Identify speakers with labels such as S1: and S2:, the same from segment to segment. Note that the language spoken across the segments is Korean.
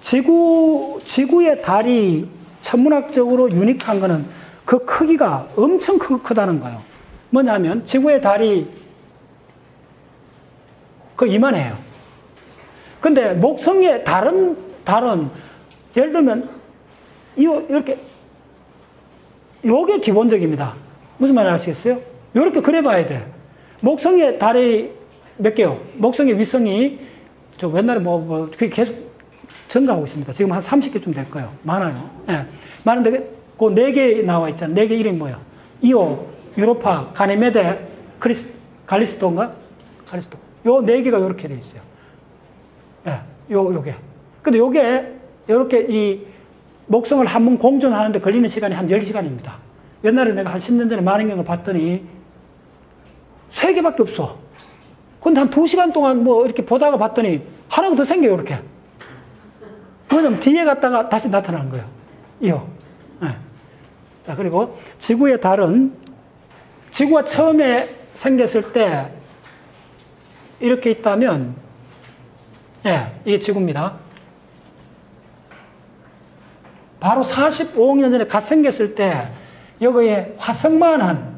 S1: 지구의 달이 천문학적으로 유니크한 거는 그 크기가 엄청 크다는 거예요. 뭐냐면 지구의 달이 이만해요. 근데 목성의 달은 예를 들면 이렇게 요게 기본적입니다. 무슨 말인지 아시겠어요? 요렇게 그려봐야 돼. 목성의 달이 몇 개요? 목성의 위성이 저 옛날에 그게 계속 증가하고 있습니다. 지금 한 30개쯤 될 거예요. 많아요. 예. 많은데 그 4개 나와 있잖아요. 4개 이름이 뭐야? 이오, 유로파, 가니메데, 갈리스토인가? 갈리스토. 요 4개가 요렇게 돼 있어요. 예. 요게. 근데 요게 요렇게 이 목성을 한 번 공전하는데 걸리는 시간이 한 10시간입니다. 옛날에 내가 한 10년 전에 만원경을 봤더니 3개밖에 없어. 근데 한 2시간 동안 뭐 이렇게 보다가 봤더니 하나가 더 생겨요, 이렇게. 왜냐면 뒤에 갔다가 다시 나타나는 거예요. 이요. 네. 자, 그리고 지구의 달은 지구가 처음에 생겼을 때 이렇게 있다면, 예, 이게 지구입니다. 바로 45억 년 전에 갓 생겼을 때 여기에 화성만은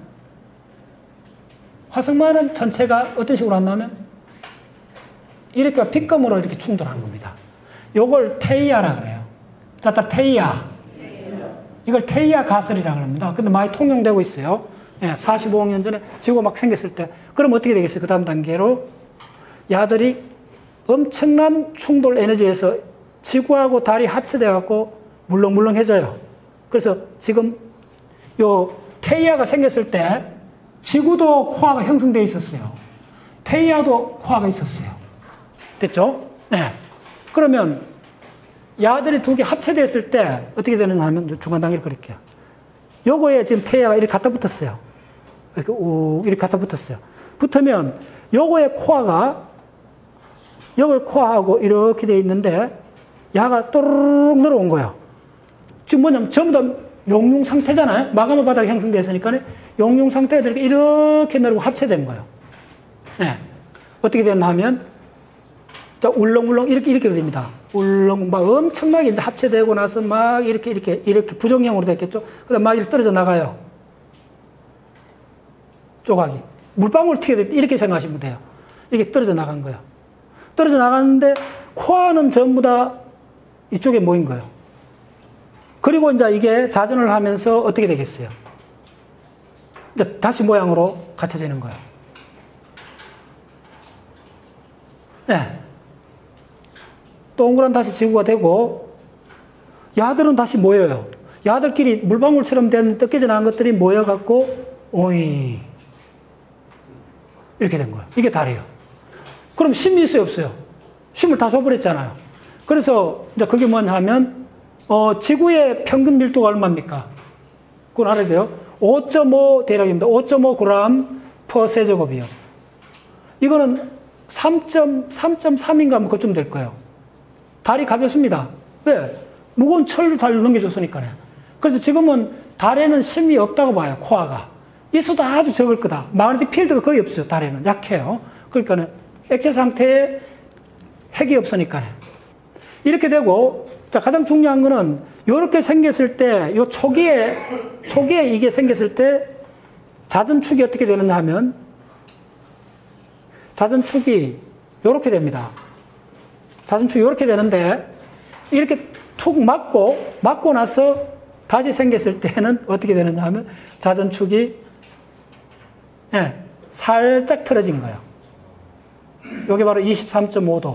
S1: 전체가 어떤 식으로 왔냐면 이렇게 빗금으로 이렇게 충돌한 겁니다. 요걸 테이아라 그래요. 자, 테이아. 이걸 테이아 가설이라고 합니다. 근데 많이 통용되고 있어요. 예, 45억 년 전에 지구가 막 생겼을 때. 그럼 어떻게 되겠어요? 그 다음 단계로 야들이 엄청난 충돌 에너지에서 지구하고 달이 합쳐돼갖고 물렁물렁해져요. 그래서 지금 요 테이아가 생겼을 때 지구도 코어가 형성되어 있었어요. 테이아도 코어가 있었어요. 됐죠? 네. 그러면 야들이 2개 합체됐을 때 어떻게 되느냐 하면 중간 단계를 그릴게요. 요거에 지금 테이아가 이렇게 갖다 붙었어요. 이렇게 갖다 붙었어요. 붙으면 요거의 코어하고 이렇게 돼 있는데 야가 또르륵 늘어온 거예요. 지금 뭐냐면 전부 다 용융 상태잖아요. 마그마 바닥이 형성됐으니까 용융 상태가 이렇게 내려고 합체된 거예요. 네. 어떻게 됐나 하면 자, 울렁울렁 이렇게 됩니다. 울렁 막 엄청나게 이제 합체되고 나서 막 이렇게 부정형으로 됐겠죠. 그다음 막 이렇게 떨어져 나가요. 조각이 물방울 튀게 이렇게 생각하시면 돼요. 이게 떨어져 나간 거예요. 떨어져 나갔는데 코어는 전부 다 이쪽에 모인 거예요. 그리고 이제 이게 자전을 하면서 어떻게 되겠어요? 이제 다시 모양으로 갖춰지는 거예요. 네. 동그란 다시 지구가 되고 야들은 다시 모여요. 야들끼리 물방울처럼 된 뜯겨져 나간 것들이 모여갖고 오이 이렇게 된 거예요. 이게 달이에요. 그럼 심이 있어요, 없어요? 심을 다 줘버렸잖아요. 그래서 이제 그게 뭐냐 하면 지구의 평균 밀도가 얼마입니까? 그건 알아야 돼요. 5.5 대략입니다. 5.5g per 세제곱이요. 이거는 3.3인가 뭐 그쯤 될 거예요. 달이 가볍습니다. 왜? 무거운 철을 달 넘겨줬으니까요. 그래서 지금은 달에는 심이 없다고 봐요. 코어가. 있어도 아주 적을 거다. 마그네틱 필드가 거의 없어요. 달에는. 약해요. 그러니까 액체 상태에 핵이 없으니까요. 이렇게 되고 자, 가장 중요한 거는 이렇게 생겼을 때 요 초기에 이게 생겼을 때 자전축이 어떻게 되느냐 하면 자전축이 이렇게 됩니다. 자전축이 이렇게 되는데 이렇게 툭 맞고 나서 다시 생겼을 때는 어떻게 되느냐 하면 자전축이 살짝 틀어진 거예요. 이게 바로 23.5도.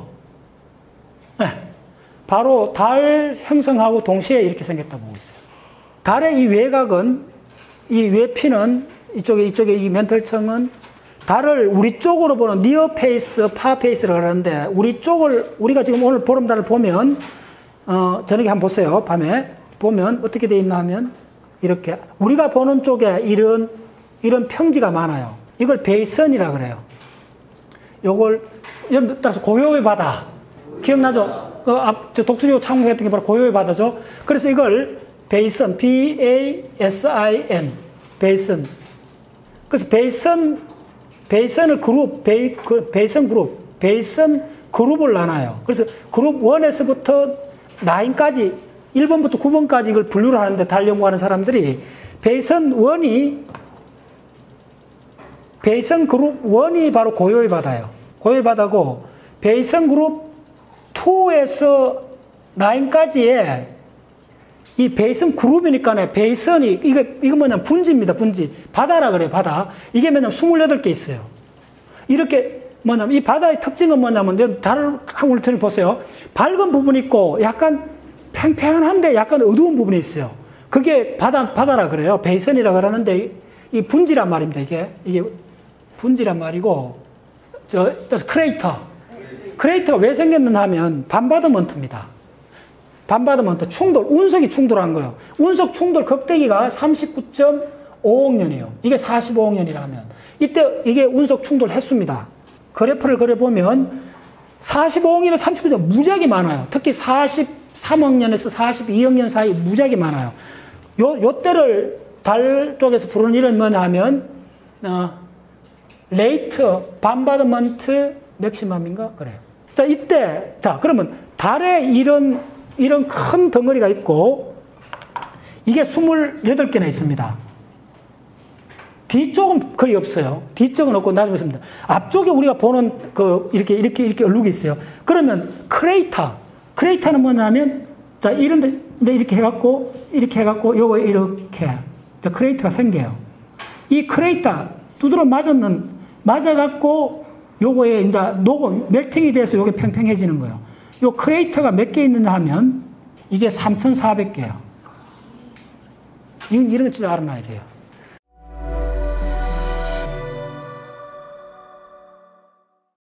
S1: 바로 달 형성하고 동시에 이렇게 생겼다고 보고 있어요. 달의 이 외곽은, 이 외피는, 이쪽에 이 멘털청은 달을 우리 쪽으로 보는 니어 페이스, 파 페이스라고 하는데, 우리가 지금 오늘 보름달을 보면, 저녁에 한번 보세요. 밤에. 보면 어떻게 되어 있나 하면, 이렇게. 우리가 보는 쪽에 이런 평지가 많아요. 이걸 베이선이라고 그래요. 요걸, 따라서 고요의 바다. 기억나죠? 저 독수리호 창공했던 게 바로 고요의 바다죠. 그래서 이걸 베이선, B-A-S-I-N, 베이선. 그래서 베이선 그룹을 나눠요. 그래서 그룹 1에서부터 9까지 1번부터 9번까지 이걸 분류를 하는데 달 연구하는 사람들이 베이선 그룹 1이 바로 고요의 바다예요. 고요의 바다고 베이선 그룹 2에서 9까지의 이 베이선 그룹이니까 베이선이 이거 뭐냐면 분지입니다. 분지. 바다라 그래요. 바다. 이게 뭐냐면 28개 있어요. 이렇게 뭐냐면 이 바다의 특징은 뭐냐면 달을 한번 보세요. 밝은 부분이 있고 약간 팽팽한데 약간 어두운 부분이 있어요. 그게 바다라 그래요. 베이선이라 그러는데 이 분지란 말입니다. 이게 분지란 말이고 크레이터가 왜 생겼느냐 하면 반바드먼트입니다. 반바드먼트 충돌, 운석이 충돌한 거예요. 운석 충돌 극대기가 39.5억 년이에요. 이게 45억 년이라면 이때 이게 운석 충돌 횟수입니다. 그래프를 그려보면 45억 년에 39년 무지하게 많아요. 특히 43억 년에서 42억 년 사이 무지하게 많아요. 요 때를 달 쪽에서 부르는 이름은 뭐냐 하면 레이트 반바드먼트 맥시멈인가 그래요. 자, 이때 그러면 달에 이런 큰 덩어리가 있고 이게 28개나 있습니다. 뒤쪽은 거의 없어요. 뒤쪽은 없고 나중에 있습니다. 앞쪽에 우리가 보는 이렇게 얼룩이 있어요. 그러면 크레이터는 뭐냐면 이런데 이렇게 해갖고 요거 이렇게 크레이터가 생겨요. 이 크레이터 두드러 맞아갖고 요거에 이제 멜팅이 돼서 요게 팽팽해지는 거예요. 요 크레이터가 몇 개 있느냐 하면 이게 3,400개예요. 이런 거 진짜 알아놔야 돼요.